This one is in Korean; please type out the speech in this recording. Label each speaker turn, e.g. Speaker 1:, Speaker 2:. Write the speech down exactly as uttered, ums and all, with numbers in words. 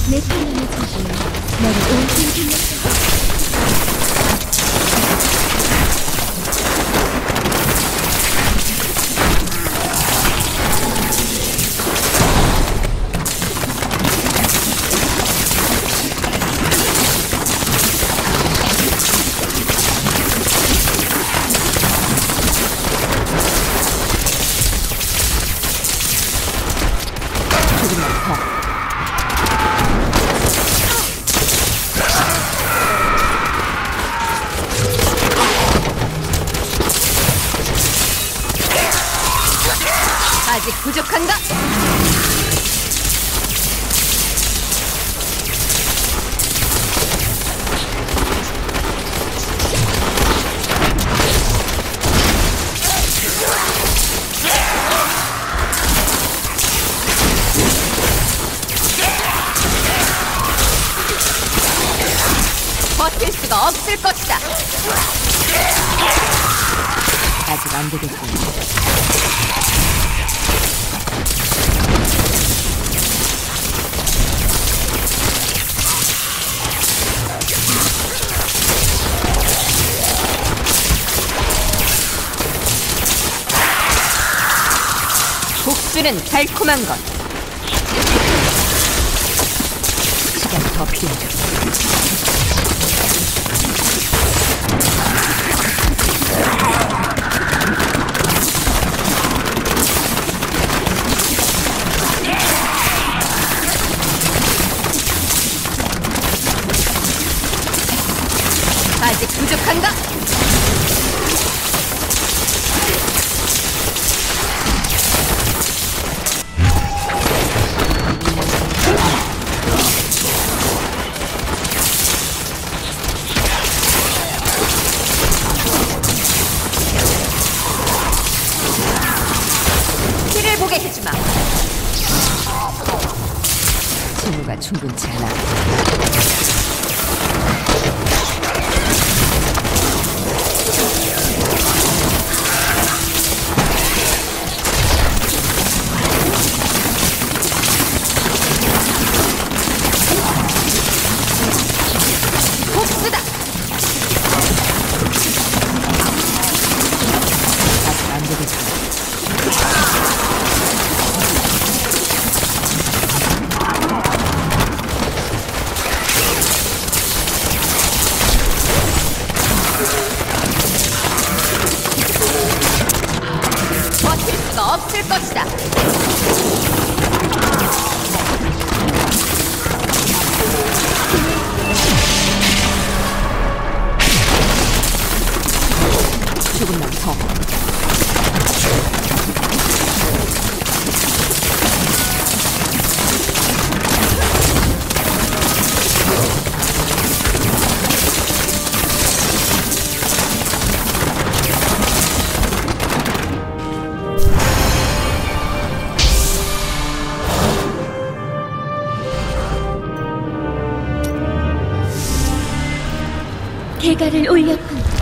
Speaker 1: 내 편안의 자신, 너를 온통 빛냈어.
Speaker 2: 아직 부족한가? 버틸 수가 없을 것이다. 아직 안 되겠군. 복수는 달콤한 것. 시간 더 필요하다. 아직 부족한가? 피를 보게 해주마. 친구가 충분치 않아. 복수다. 아직 안 되겠어. 버틸 수가 없을 것이다. 조금만 더.
Speaker 1: 대가를 올렸군.